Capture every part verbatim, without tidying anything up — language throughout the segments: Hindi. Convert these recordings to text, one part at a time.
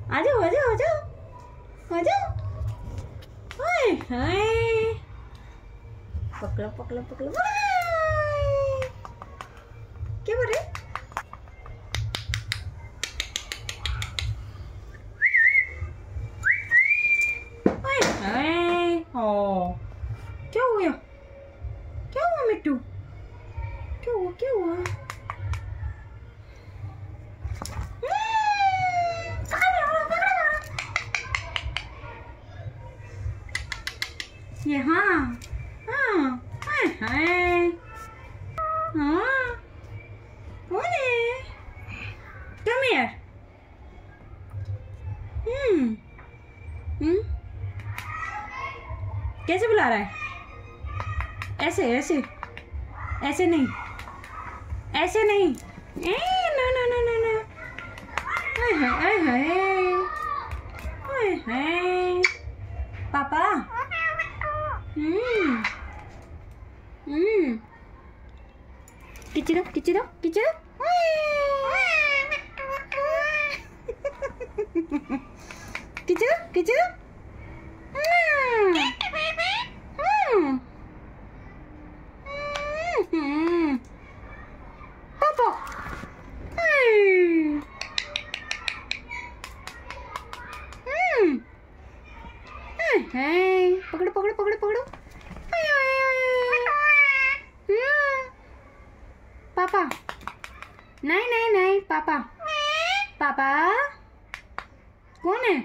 आ जाओ आ जाओ आ जाओ आ जाओ। हाय हाय पकड़ो पकड़ो पकड़ो। क्या बोल रहे? हाय हाय ओ क्या हो गया? क्या हुआ मिट्टू? क्या हुआ क्या हुआ? ये हाँ हाँ हाय हाय हाँ कौन है? कम यार। हम्म हम्म कैसे बुला रहा है? ऐसे ऐसे ऐसे नहीं ऐसे नहीं। ए no no no no no. Hi hi hi hi hi पापा। हम्म हम्म किची दो किची दो किची दो। किची दो किची दो। पापा पकड़ो पकड़ो पकड़ो पकड़ो। पापा नहीं नहीं नहीं पापा पापा कौन है?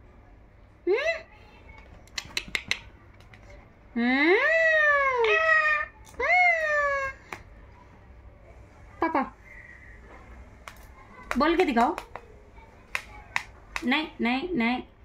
पापा बोल के दिखाओ। नहीं नहीं नहीं